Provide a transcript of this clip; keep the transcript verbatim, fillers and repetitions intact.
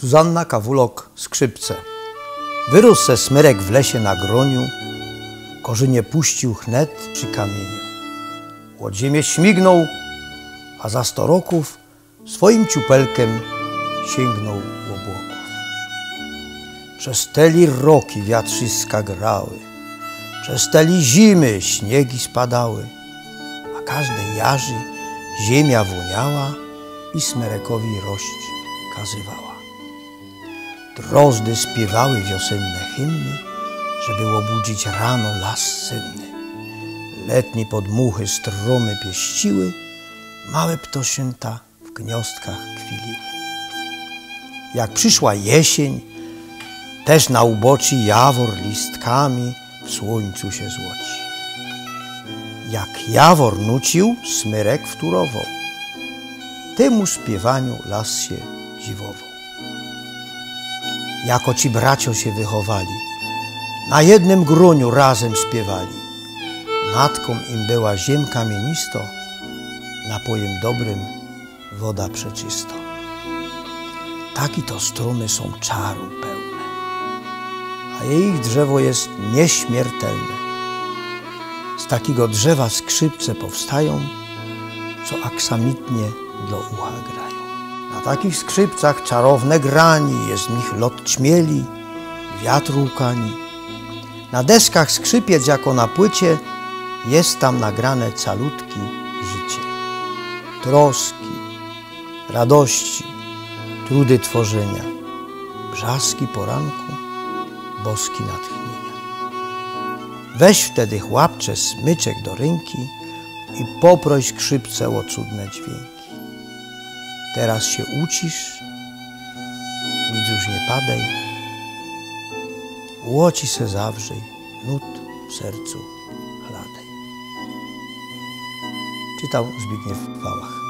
Zuzanna Kawulok, skrzypce. Wyrósł se smyrek w lesie na groniu, korzynie puścił chnet przy kamieniu. Łod ziemię śmignął, a za sto roków swoim ciupelkiem sięgnął obłoków. Przez teli roki wiatrzyska grały, przez teli zimy śniegi spadały, a każdej jarzy ziemia woniała i smyrekowi rość kazywała. Drozdy śpiewały wiosenne hymny, żeby obudzić rano las senny. Letnie podmuchy stromy pieściły, małe ptosięta w gniazdkach kwiliły. Jak przyszła jesień, też na uboczy jawor listkami w słońcu się złoci. Jak jawor nucił, smyrek wtórował, temu śpiewaniu las się dziwował. Jako ci bracio się wychowali, na jednym gruniu razem śpiewali. Matką im była ziem kamienisto, napojem dobrym woda przeczysto. Taki to strumy są czaru pełne, a jej drzewo jest nieśmiertelne. Z takiego drzewa skrzypce powstają, co aksamitnie dla ucha grają. Na takich skrzypcach czarowne grani, jest w nich lot ćmieli, wiatru łkani. Na deskach skrzypiec jako na płycie, jest tam nagrane calutki życie. Troski, radości, trudy tworzenia, brzaski poranku, boski natchnienia. Weź wtedy chłopcze smyczek do ręki i poproś skrzypce o cudne dźwięki. Teraz się ucisz, nic już nie padaj, łoci se zawrzej, nut w sercu chladej. Czytał Zbigniew Wałach.